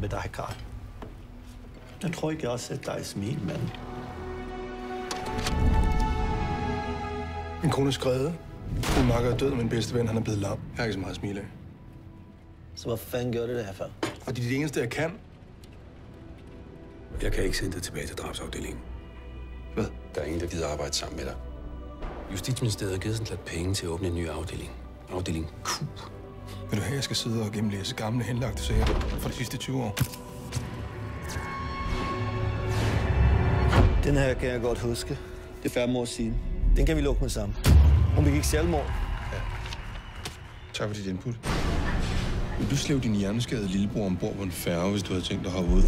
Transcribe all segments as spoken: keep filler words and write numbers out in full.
med dig, Karl. Jeg tror ikke, jeg har set dig smile, mand. Min kone er skrevet. Min makker er død, og min bedste ven, han er blevet lam. Jeg har ikke så meget at smile af. Så hvor fanden gjorde det det her før? Fordi det er det eneste, jeg kan. Jeg kan ikke sende dig tilbage til drabsafdelingen. Hvad? Der er ingen, der gider arbejde sammen med dig. Justitsministeriet har givet sådan lidt penge til at åbne en ny afdeling. Afdeling Q. Vil du have, jeg skal sidde og gennemlæse gamle henlagte sager fra de sidste tyve år? Den her kan jeg godt huske. Det er fem år siden. Den kan vi lukke med sammen. Hun begik selvmord. Ja. Tak for dit input. Vil du slæve din hjerneskadede lillebror ombord på en færge, hvis du havde tænkt at hoppe ud?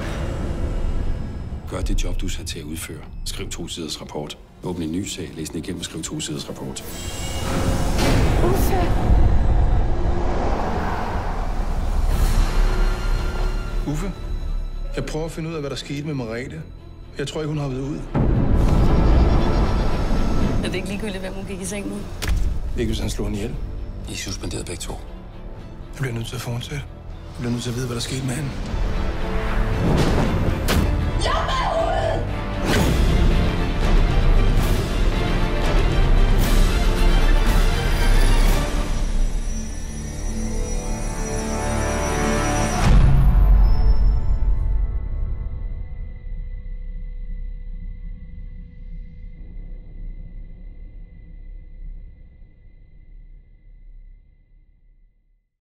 Gør det job, du er sat til at udføre. Skriv to siders rapport. Åbn en ny sag, læs den igennem og skriv to siders rapport. Uffe! Uffe, jeg prøver at finde ud af, hvad der skete med Merete. Jeg tror ikke, hun har været ud. Er det ikke ligegyldigt, hvem hun gik i seng med? Ikke hvis han slog hende ihjel. I er suspenderet begge to. Jeg bliver nødt til at fortsætte. Jeg bliver nødt til at vide, hvad der skete med hende.